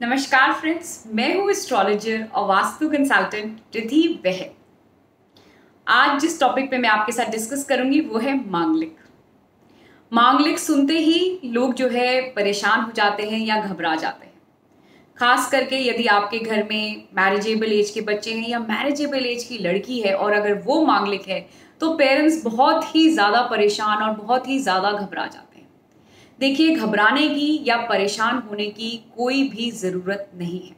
नमस्कार फ्रेंड्स, मैं हूँ एस्ट्रोलॉजर और वास्तु कंसल्टेंट रिधि बहल। आज जिस टॉपिक पे मैं आपके साथ डिस्कस करूंगी वो है मांगलिक। मांगलिक सुनते ही लोग जो है परेशान हो जाते हैं या घबरा जाते हैं। खास करके यदि आपके घर में मैरिजेबल एज के बच्चे हैं या मैरिजेबल एज की लड़की है और अगर वो मांगलिक है तो पेरेंट्स बहुत ही ज़्यादा परेशान और बहुत ही ज़्यादा घबरा जाते हैं। देखिए, घबराने की या परेशान होने की कोई भी ज़रूरत नहीं है।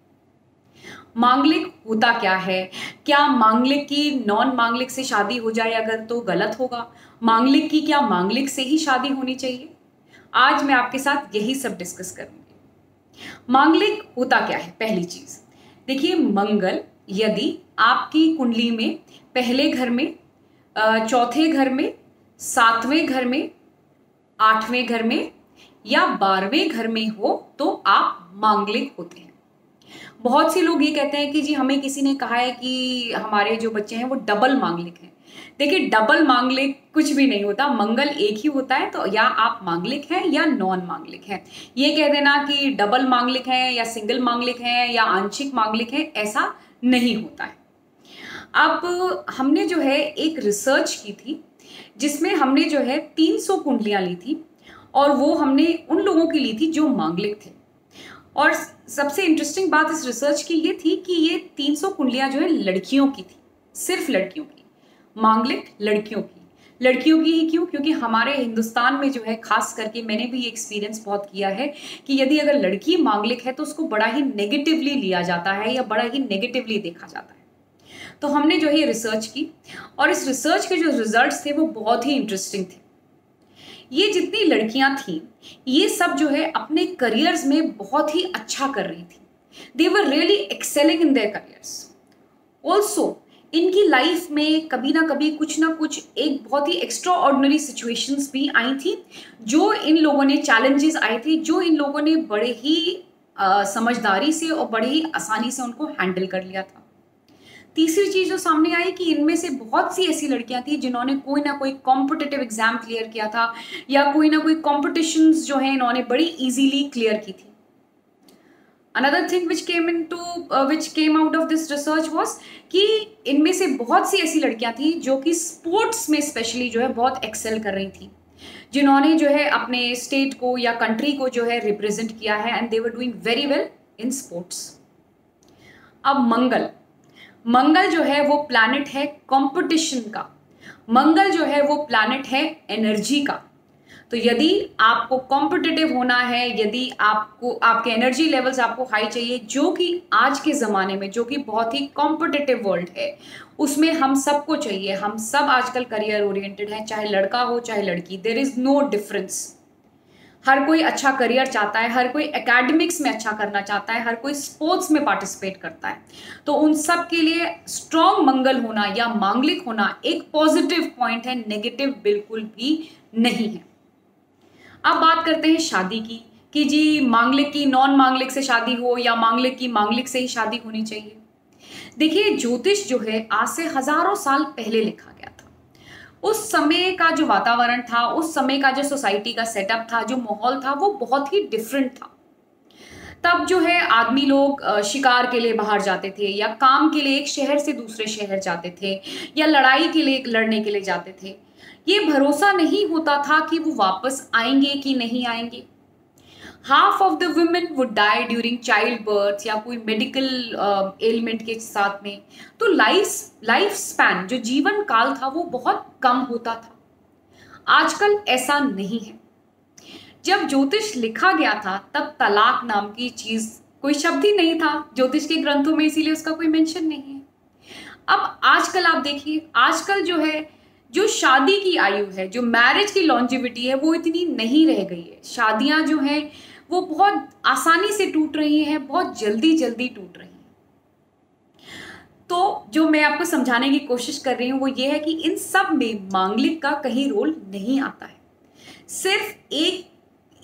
मांगलिक होता क्या है? क्या मांगलिक की नॉन मांगलिक से शादी हो जाए अगर तो गलत होगा? मांगलिक की क्या मांगलिक से ही शादी होनी चाहिए? आज मैं आपके साथ यही सब डिस्कस करूंगी। मांगलिक होता क्या है? पहली चीज देखिए, मंगल यदि आपकी कुंडली में पहले घर में, चौथे घर में, सातवें घर में, आठवें घर में या 12वें घर में हो तो आप मांगलिक होते हैं। बहुत से लोग ये कहते हैं कि जी हमें किसी ने कहा है कि हमारे जो बच्चे हैं वो डबल मांगलिक हैं। देखिए, डबल मांगलिक कुछ भी नहीं होता, मंगल एक ही होता है। तो या आप मांगलिक हैं या नॉन मांगलिक हैं। ये कह देना कि डबल मांगलिक हैं या सिंगल मांगलिक हैं या आंशिक मांगलिक हैं, ऐसा नहीं होता है। अब हमने जो है एक रिसर्च की थी जिसमें हमने जो है 300 कुंडलियां ली थी और वो हमने उन लोगों की ली थी जो मांगलिक थे। और सबसे इंटरेस्टिंग बात इस रिसर्च की ये थी कि ये 300 कुंडलियां जो है लड़कियों की थी, सिर्फ लड़कियों की। मांगलिक लड़कियों की ही क्यों? क्योंकि हमारे हिंदुस्तान में जो है, खास करके मैंने भी एक्सपीरियंस बहुत किया है कि यदि अगर लड़की मांगलिक है तो उसको बड़ा ही नेगेटिवली लिया जाता है या बड़ा ही नेगेटिवली देखा जाता है। तो हमने जो है रिसर्च की और इस रिसर्च के जो रिजल्ट्स थे वो बहुत ही इंटरेस्टिंग थे। ये जितनी लड़कियां थी ये सब जो है अपने करियर्स में बहुत ही अच्छा कर रही थी। They were really excelling in their careers. Also इनकी लाइफ में कभी ना कभी कुछ ना कुछ एक बहुत ही एक्स्ट्रा ऑर्डिनरी सिचुएशंस भी आई थी, जो इन लोगों ने चैलेंजेस आए थे, जो इन लोगों ने बड़े ही समझदारी से और बड़े ही आसानी से उनको हैंडल कर लिया था। तीसरी चीज जो सामने आई कि इनमें से बहुत सी ऐसी लड़कियां थी जिन्होंने कोई ना कोई कॉम्पिटिटिव एग्जाम क्लियर किया था या कोई ना कोई कॉम्पिटिशन्स जो है इन्होंने बड़ी इजीली क्लियर की थी। Another thing which came out of this research was कि इनमें से बहुत सी ऐसी लड़कियां थी जो कि स्पोर्ट्स में स्पेशली जो है बहुत एक्सेल कर रही थी, जिन्होंने जो है अपने स्टेट को या कंट्री को जो है रिप्रेजेंट किया है and they were doing very well in sports. अब मंगल जो है वो प्लैनेट है कंपटीशन का। मंगल जो है वो प्लैनेट है एनर्जी का। तो यदि आपको कॉम्पिटिटिव होना है, यदि आपको आपके एनर्जी लेवल्स आपको हाई चाहिए, जो कि आज के ज़माने में जो कि बहुत ही कॉम्पिटिटिव वर्ल्ड है उसमें हम सबको चाहिए। हम सब आजकल करियर ओरिएंटेड हैं, चाहे लड़का हो चाहे लड़की, देयर इज़ नो डिफरेंस। हर कोई अच्छा करियर चाहता है, हर कोई एकेडमिक्स में अच्छा करना चाहता है, हर कोई स्पोर्ट्स में पार्टिसिपेट करता है। तो उन सब के लिए स्ट्रॉन्ग मंगल होना या मांगलिक होना एक पॉजिटिव पॉइंट है, नेगेटिव बिल्कुल भी नहीं है। अब बात करते हैं शादी की कि जी मांगलिक की नॉन मांगलिक से शादी हो या मांगलिक की मांगलिक से ही शादी होनी चाहिए। देखिए, ज्योतिष जो है आज से हजारों साल पहले लिखा गया था। उस समय का जो वातावरण था, उस समय का जो सोसाइटी का सेटअप था, जो माहौल था, वो बहुत ही डिफरेंट था। तब जो है आदमी लोग शिकार के लिए बाहर जाते थे या काम के लिए एक शहर से दूसरे शहर जाते थे या लड़ाई के लिए लड़ने के लिए जाते थे। ये भरोसा नहीं होता था कि वो वापस आएंगे कि नहीं आएंगे। Half of the women would die during child birth या कोई मेडिकल एलिमेंट के साथ में। तो लाइफ स्पैन, जो जीवन काल था, वो बहुत कम होता था। आजकल ऐसा नहीं है। जब ज्योतिष लिखा गया था तब तलाक नाम की चीज कोई शब्द ही नहीं था ज्योतिष के ग्रंथों में, इसीलिए उसका कोई मेंशन नहीं है। अब आजकल आप देखिए, आजकल जो है जो शादी की आयु है, जो मैरिज की लॉन्जिविटी है, वो इतनी नहीं रह गई है। शादियां जो हैं वो बहुत आसानी से टूट रही हैं, बहुत जल्दी जल्दी टूट रही हैं। तो जो मैं आपको समझाने की कोशिश कर रही हूं वो ये है कि इन सब में मांगलिक का कहीं रोल नहीं आता है। सिर्फ एक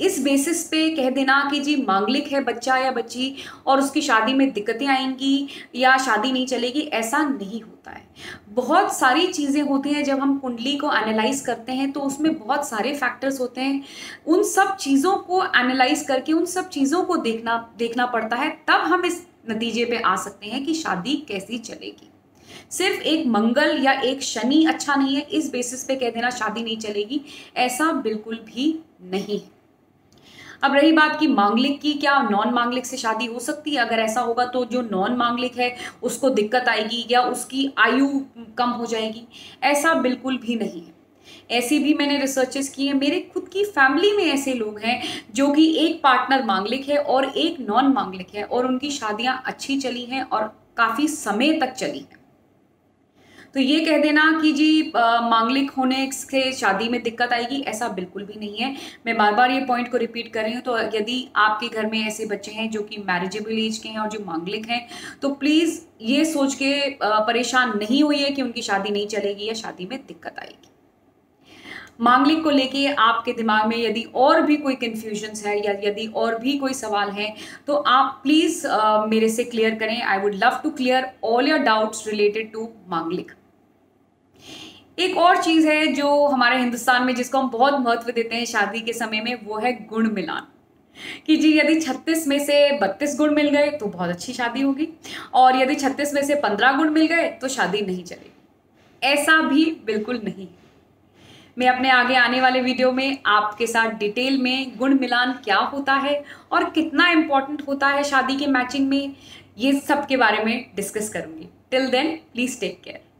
इस बेसिस पे कह देना कि जी मांगलिक है बच्चा या बच्ची और उसकी शादी में दिक्कतें आएंगी या शादी नहीं चलेगी, ऐसा नहीं होता है। बहुत सारी चीज़ें होती हैं, जब हम कुंडली को एनालाइज करते हैं तो उसमें बहुत सारे फैक्टर्स होते हैं। उन सब चीज़ों को एनालाइज करके उन सब चीज़ों को देखना पड़ता है, तब हम इस नतीजे पे आ सकते हैं कि शादी कैसी चलेगी। सिर्फ एक मंगल या एक शनि अच्छा नहीं है इस बेसिस पे कह देना शादी नहीं चलेगी, ऐसा बिल्कुल भी नहीं है। अब रही बात कि मांगलिक की क्या नॉन मांगलिक से शादी हो सकती है, अगर ऐसा होगा तो जो नॉन मांगलिक है उसको दिक्कत आएगी या उसकी आयु कम हो जाएगी, ऐसा बिल्कुल भी नहीं है। ऐसी भी मैंने रिसर्चेस की है, मेरे खुद की फैमिली में ऐसे लोग हैं जो कि एक पार्टनर मांगलिक है और एक नॉन मांगलिक है और उनकी शादियां अच्छी चली हैं और काफ़ी समय तक चली हैं। तो ये कह देना कि जी मांगलिक होने से शादी में दिक्कत आएगी, ऐसा बिल्कुल भी नहीं है। मैं बार बार ये पॉइंट को रिपीट कर रही हूँ। तो यदि आपके घर में ऐसे बच्चे हैं जो कि मैरिजेबल एज के हैं और जो मांगलिक हैं, तो प्लीज़ ये सोच के परेशान नहीं होइए कि उनकी शादी नहीं चलेगी या शादी में दिक्कत आएगी। मांगलिक को लेके आपके दिमाग में यदि और भी कोई कन्फ्यूजन्स है या यदि और भी कोई सवाल है तो आप प्लीज़ मेरे से क्लियर करें। I would love to clear all your doubts related to manglik. एक और चीज़ है जो हमारे हिंदुस्तान में जिसको हम बहुत महत्व देते हैं शादी के समय में, वो है गुण मिलान। कि जी यदि 36 में से 32 गुण मिल गए तो बहुत अच्छी शादी होगी और यदि 36 में से 15 गुण मिल गए तो शादी नहीं चलेगी। ऐसा भी बिल्कुल नहीं। मैं अपने आगे आने वाले वीडियो में आपके साथ डिटेल में गुण मिलान क्या होता है और कितना इम्पोर्टेंट होता है शादी के मैचिंग में, ये सब के बारे में डिस्कस करूंगी। Till then please take care.